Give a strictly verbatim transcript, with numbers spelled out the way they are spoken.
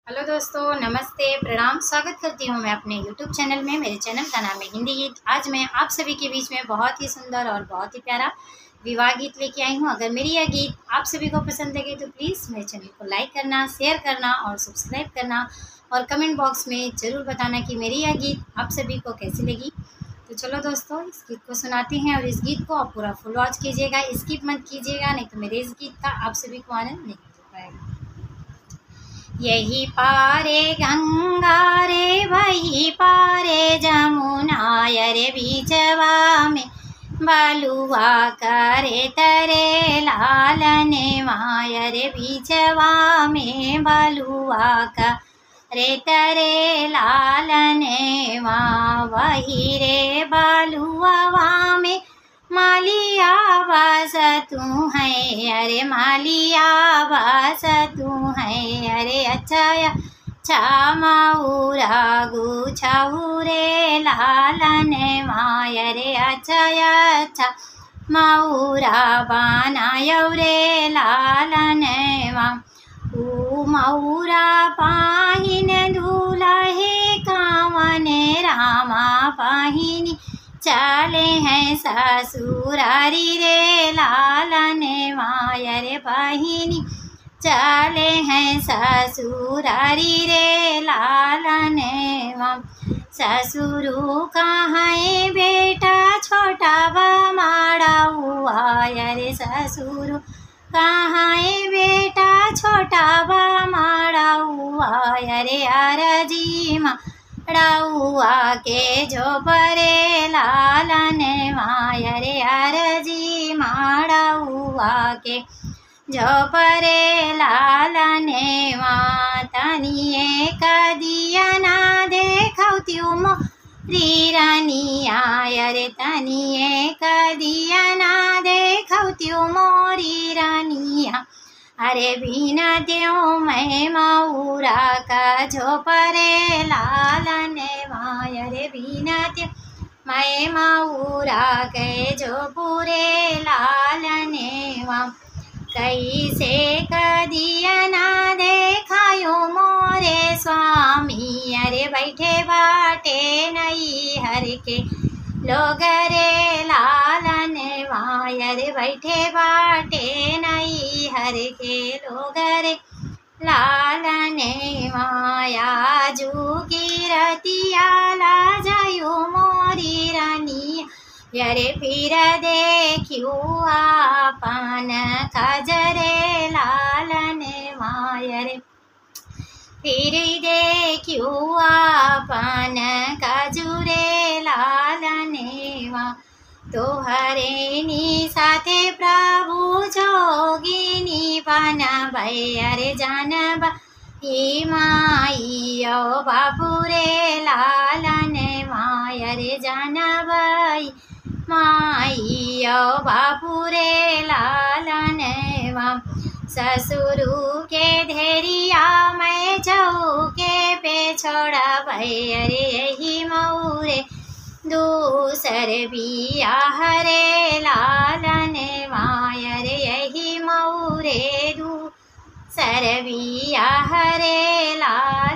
Hello दोस्तों, नमस्ते, प्रणाम। स्वागत करती हूँ मैं अपने यूट्यूब चैनल में। मेरे चैनल का नाम है हिंदी गीत। आज मैं आप सभी के बीच में बहुत ही सुंदर और बहुत ही प्यारा विवाह गीत लेके आई हूँ। अगर मेरी यह गीत आप सभी को पसंद लगे तो प्लीज़ मेरे चैनल को लाइक करना, शेयर करना और सब्सक्राइब करना और कमेंट बॉक्स में ज़रूर बताना कि मेरी यह गीत आप सभी को कैसी लगी। तो चलो दोस्तों, इस गीत को सुनाते हैं और इस गीत को आप पूरा फुल वॉच कीजिएगा, स्किप मत कीजिएगा, नहीं तो मेरे इस गीत का आप सभी को आनंद नहीं मिल पाएगा। यही पारे गंगा रे, वही पारे जमुना, रे बीचवा में बलुआ करे तरे लालने माया, रे बीचवा में बलुआ करे तरे लालने माँ। वही रे बलुआ में मालिया बस तू है, अरे मालिया बस तू है, अरे अच्छा अच्छा माऊरा गुछाऊ रे लालन माया, रे अच्छा अच्छा माऊरा बनायौ रे लालन माँ। ऊ मऊरा पाहिन दूल्हे कावन रामा पाहिनी, चले हैं ससुरारी रे लालन माया, रे बहिनी चले हैं ससुरारी रे लालन माँ। ससुरु कहाँ बेटा छोटा बमाड़ा हुआ, रे ससुरु कहाँ बेटा छोटा बमाड़ा हुआ, रे अरजी माँ हुआ के जो परे लालन माया, रे अरजी माड़ा हुआ के जो परे लालन माँ। तनिए कदिया ना देखौत्यू मोरी रानिया, रे तनिए कदिया ना देखौत्यू मोरी रानिया, अरे बिना त्यों मैं मऊरा का जो परे लालन माया, रे बिना त्यों मैं मऊरा के जो पूरे लालन माँ। कैसे कदिया ना देखायो मोरे स्वामी, अरे बैठे बाटे नहीं हर के लोग रे लालन माया, रे बैठे बाटे नहीं हर के लोग रे लालन माया। जू की रतिया ला जायो मोरी रानी, यरे फिर देखियो आपन खजरे लालन माया, रे फिर देखियो आपन खजुरे लालन माँ। तोहरे नी साथे प्रभु जोगिनी बनबै, अरे जानबा ई माइयो बाबू रे लालन माया, रे जानबै माइयो बाबू रे लालन माँ। ससुरु के धेरिया मैं जाऊ के पे छोड़बै, अरे यही मऊरे दूसर बियाह रे लालन माया, रे यही मऊरे दूसर बियाह रे लालन